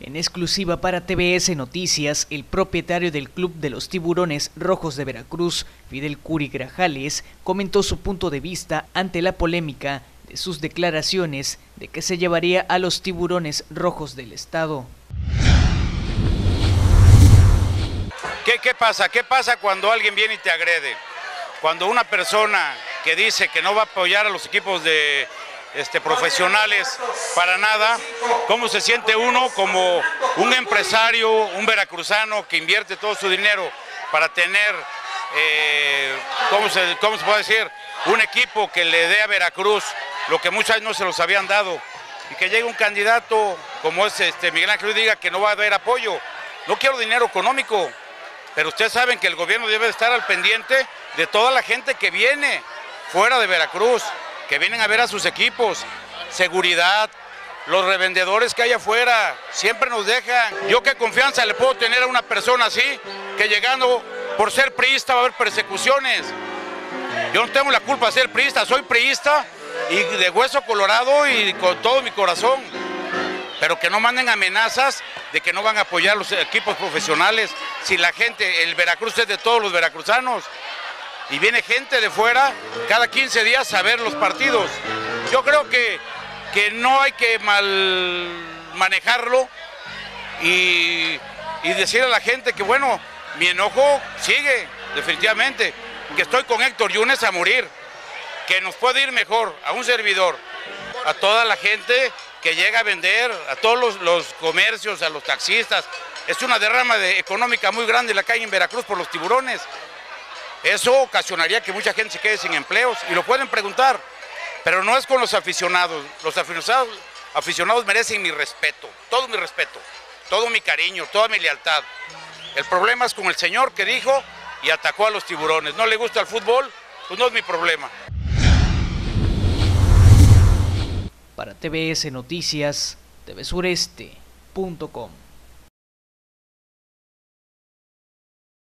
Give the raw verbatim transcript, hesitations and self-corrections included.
En exclusiva para T V S Noticias, el propietario del Club de los Tiburones Rojos de Veracruz, Fidel Curi Grajales, comentó su punto de vista ante la polémica de sus declaraciones de que se llevaría a los Tiburones Rojos del estado. ¿Qué, qué pasa? ¿Qué pasa cuando alguien viene y te agrede? Cuando una persona que dice que no va a apoyar a los equipos de este, profesionales para nada, ¿cómo se siente uno como un empresario, un veracruzano que invierte todo su dinero para tener, eh, ¿cómo se, cómo se puede decir? Un equipo que le dé a Veracruz lo que muchos no se los habían dado, y que llegue un candidato como es este Miguel Ángel y diga que no va a haber apoyo? No quiero dinero económico, pero ustedes saben que el gobierno debe estar al pendiente de toda la gente que viene fuera de Veracruz, que vienen a ver a sus equipos, seguridad, los revendedores que hay afuera, siempre nos dejan. Yo qué confianza le puedo tener a una persona así, que llegando por ser priista va a haber persecuciones. Yo no tengo la culpa de ser priista, soy priista y de hueso colorado y con todo mi corazón, pero que no manden amenazas de que no van a apoyar los equipos profesionales. Si la gente, el Veracruz es de todos los veracruzanos, y viene gente de fuera cada quince días a ver los partidos. Yo creo que, que no hay que mal manejarlo y, y decirle a la gente que bueno, mi enojo sigue, definitivamente, que estoy con Héctor Yunes a morir, que nos puede ir mejor, a un servidor, a toda la gente que llega a vender, a todos los, los comercios, a los taxistas. Es una derrama de, económica muy grande la que hay en Veracruz por los tiburones. Eso ocasionaría que mucha gente se quede sin empleos, y lo pueden preguntar, pero no es con los aficionados. Los aficionados, aficionados merecen mi respeto, todo mi respeto, todo mi cariño, toda mi lealtad. El problema es con el señor que dijo y atacó a los tiburones. No le gusta el fútbol, pues no es mi problema. Para T V S Noticias, T V Sureste punto com.